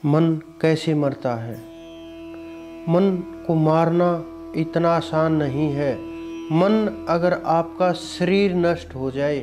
मन कैसे मरता है। मन को मारना इतना आसान नहीं है। मन अगर आपका शरीर नष्ट हो जाए,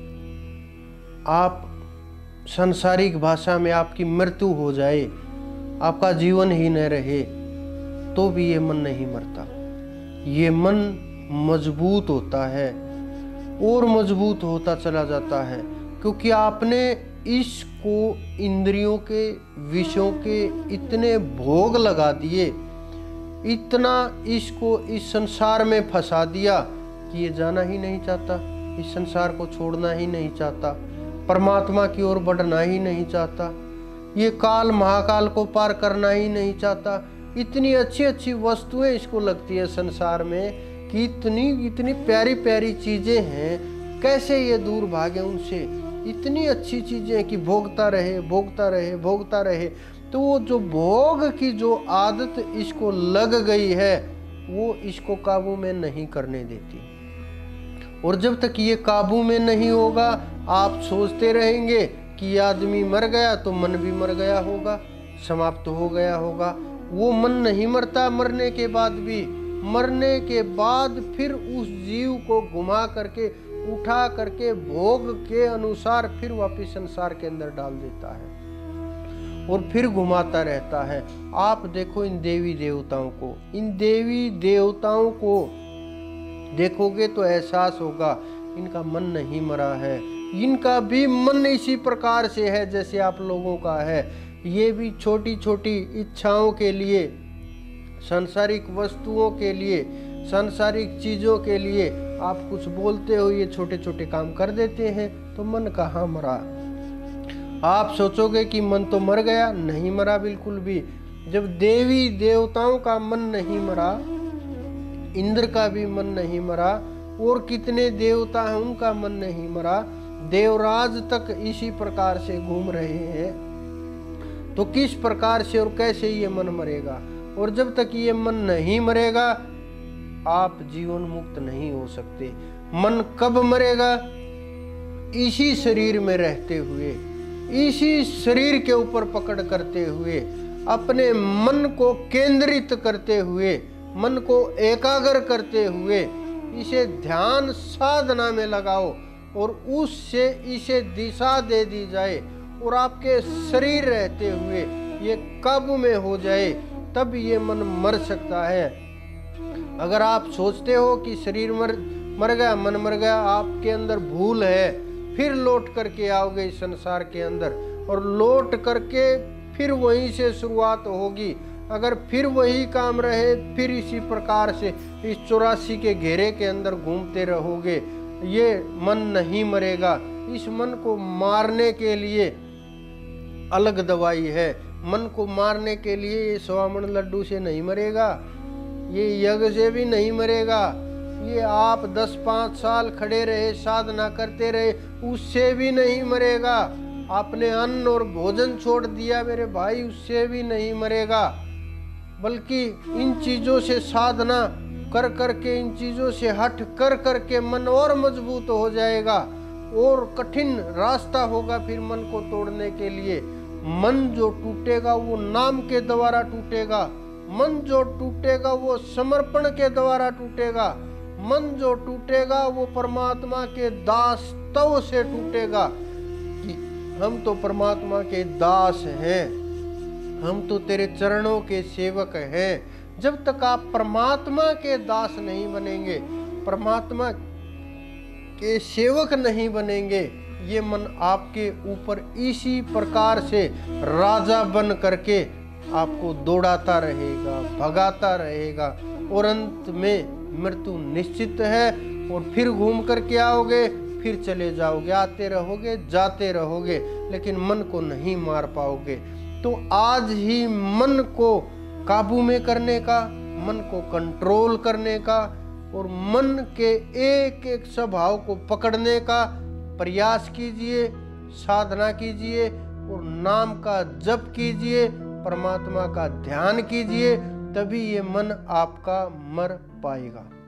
आप सांसारिक भाषा में आपकी मृत्यु हो जाए, आपका जीवन ही न रहे, तो भी ये मन नहीं मरता। ये मन मजबूत होता है और मजबूत होता चला जाता है, क्योंकि आपने इसको इंद्रियों के विषयों के इतने भोग लगा दिए, इतना इसको इस संसार में फंसा दिया कि ये जाना ही नहीं चाहता, इस संसार को छोड़ना ही नहीं चाहता, परमात्मा की ओर बढ़ना ही नहीं चाहता, ये काल महाकाल को पार करना ही नहीं चाहता। इतनी अच्छी अच्छी वस्तुएं इसको लगती है संसार में कि इतनी प्यारी प्यारी चीजें हैं, कैसे ये दूर भागे उनसे। इतनी अच्छी चीजें कि भोगता रहे भोगता रहे भोगता रहे। तो वो जो भोग की जो आदत इसको लग गई है, वो इसको काबू में नहीं करने देती। और जब तक ये काबू में नहीं होगा, आप सोचते रहेंगे कि ये आदमी मर गया तो मन भी मर गया होगा, समाप्त हो गया होगा। वो मन नहीं मरता। मरने के बाद भी, मरने के बाद फिर उस जीव को घुमा करके, उठा करके भोग के अनुसार फिर वापिस संसार के अंदर डाल देता है और फिर घुमाता रहता है। आप देखो इन देवी देवताओं को, इन देवी देवताओं को देखोगे तो एहसास होगा इनका मन नहीं मरा है। इनका भी मन इसी प्रकार से है जैसे आप लोगों का है। ये भी छोटी छोटी इच्छाओं के लिए, सांसारिक वस्तुओं के लिए, सांसारिक चीजों के लिए आप कुछ बोलते हो, ये छोटे छोटे काम कर देते हैं। तो मन कहाँ मरा? आप सोचोगे कि मन तो मर गया, नहीं मरा बिल्कुल भी। जब देवी देवताओं का मन नहीं मरा, इंद्र का भी मन नहीं मरा, और कितने देवता हैं उनका मन नहीं मरा, देवराज तक इसी प्रकार से घूम रहे हैं, तो किस प्रकार से और कैसे ये मन मरेगा? और जब तक ये मन नहीं मरेगा, आप जीवन मुक्त नहीं हो सकते। मन कब मरेगा? इसी शरीर में रहते हुए, इसी शरीर के ऊपर पकड़ करते हुए, अपने मन को केंद्रित करते हुए, मन को एकाग्र करते हुए, इसे ध्यान साधना में लगाओ और उससे इसे दिशा दे दी जाए और आपके शरीर रहते हुए ये काबू में हो जाए, तब ये मन मर सकता है। अगर आप सोचते हो कि शरीर मर गया, मन मर गया, आपके अंदर भूल है। फिर लौट करके आओगे इस संसार के अंदर और लौट करके फिर वहीं से शुरुआत होगी। अगर फिर वही काम रहे, फिर इसी प्रकार से इस 84 के घेरे के अंदर घूमते रहोगे, ये मन नहीं मरेगा। इस मन को मारने के लिए अलग दवाई है। मन को मारने के लिए ये 100 मन लड्डू से नहीं मरेगा, ये यज्ञ से भी नहीं मरेगा, ये आप 10-5 साल खड़े रहे, साधना करते रहे, उससे भी नहीं मरेगा। आपने अन्न और भोजन छोड़ दिया मेरे भाई, उससे भी नहीं मरेगा। बल्कि इन चीजों से साधना कर करके, इन चीजों से हट कर करके मन और मजबूत हो जाएगा और कठिन रास्ता होगा फिर मन को तोड़ने के लिए। मन जो टूटेगा वो नाम के द्वारा टूटेगा, मन जो टूटेगा वो समर्पण के द्वारा टूटेगा, मन जो टूटेगा वो परमात्मा के दासत्व से टूटेगा कि हम तो परमात्मा के दास हैं, हम तो तेरे चरणों के सेवक हैं। जब तक आप परमात्मा के दास नहीं बनेंगे, परमात्मा के सेवक नहीं बनेंगे, ये मन आपके ऊपर इसी प्रकार से राजा बन करके आपको दौड़ाता रहेगा, भगाता रहेगा और अंत में मृत्यु निश्चित है। और फिर घूम करके आओगे, फिर चले जाओगे, आते रहोगे, जाते रहोगे, लेकिन मन को नहीं मार पाओगे। तो आज ही मन को काबू में करने का, मन को कंट्रोल करने का और मन के एक एक स्वभाव को पकड़ने का प्रयास कीजिए, साधना कीजिए और नाम का जप कीजिए, परमात्मा का ध्यान कीजिए, तभी ये मन आपका मर पाएगा।